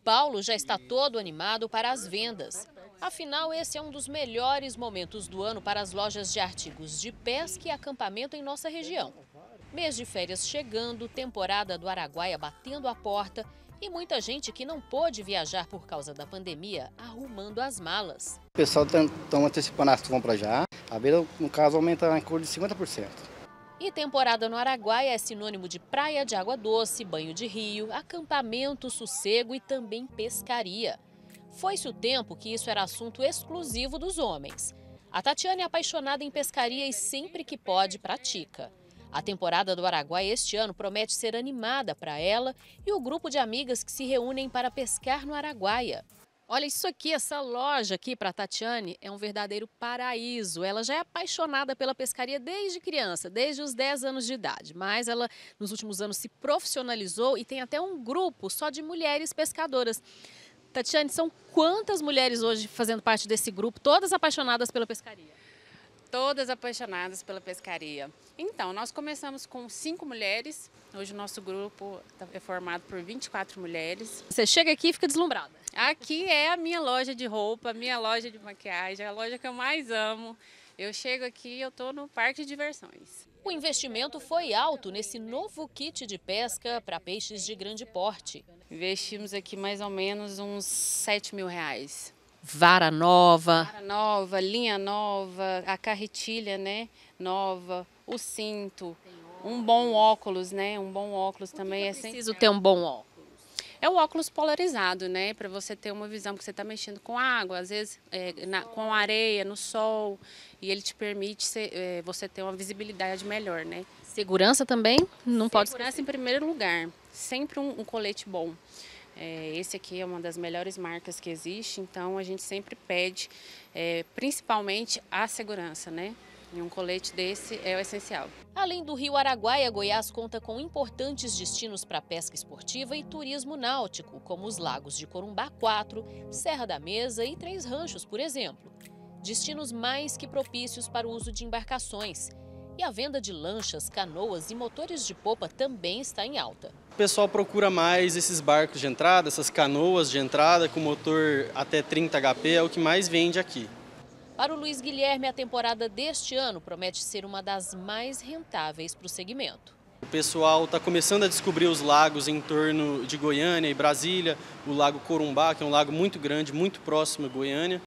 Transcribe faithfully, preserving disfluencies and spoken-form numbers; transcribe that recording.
Paulo já está todo animado para as vendas. Afinal, esse é um dos melhores momentos do ano para as lojas de artigos de pesca e acampamento em nossa região. Mês de férias chegando, temporada do Araguaia batendo a porta e muita gente que não pôde viajar por causa da pandemia arrumando as malas. O pessoal está antecipando as compras já. A venda, no caso, aumenta em cor de cinquenta por cento. E temporada no Araguaia é sinônimo de praia de água doce, banho de rio, acampamento, sossego e também pescaria. Foi-se o tempo que isso era assunto exclusivo dos homens. A Tatiane é apaixonada em pescaria e sempre que pode pratica. A temporada do Araguaia este ano promete ser animada para ela e o grupo de amigas que se reúnem para pescar no Araguaia. Olha isso aqui, essa loja aqui para a Tatiane é um verdadeiro paraíso. Ela já é apaixonada pela pescaria desde criança, desde os dez anos de idade. Mas ela, nos últimos anos, se profissionalizou e tem até um grupo só de mulheres pescadoras. Tatiane, são quantas mulheres hoje fazendo parte desse grupo, todas apaixonadas pela pescaria? Todas apaixonadas pela pescaria. Então, nós começamos com cinco mulheres. Hoje o nosso grupo é formado por vinte e quatro mulheres. Você chega aqui e fica deslumbrada. Aqui é a minha loja de roupa, a minha loja de maquiagem, a loja que eu mais amo. Eu chego aqui e eu estou no parque de diversões. O investimento foi alto nesse novo kit de pesca para peixes de grande porte. Investimos aqui mais ou menos uns sete mil reais. Vara nova. Vara nova, linha nova, a carretilha, né, nova, o cinto, um bom óculos, né, um bom óculos também é preciso ter um bom óculos. É o óculos polarizado, né, para você ter uma visão que você está mexendo com água, às vezes é, na, com areia, no sol, e ele te permite ser, é, você ter uma visibilidade melhor, né. Segurança também? Não pode. Segurança em primeiro lugar, sempre um, um colete bom. É, esse aqui é uma das melhores marcas que existe, então a gente sempre pede, é, principalmente a segurança, né? E um colete desse é o essencial. Além do Rio Araguaia, Goiás conta com importantes destinos para pesca esportiva e turismo náutico, como os lagos de Corumbá quatro, Serra da Mesa e Três Ranchos, por exemplo. Destinos mais que propícios para o uso de embarcações. E a venda de lanchas, canoas e motores de popa também está em alta. O pessoal procura mais esses barcos de entrada, essas canoas de entrada com motor até trinta H P, é o que mais vende aqui. Para o Luiz Guilherme, a temporada deste ano promete ser uma das mais rentáveis para o segmento. O pessoal está começando a descobrir os lagos em torno de Goiânia e Brasília, o lago Corumbá, que é um lago muito grande, muito próximo a Goiânia.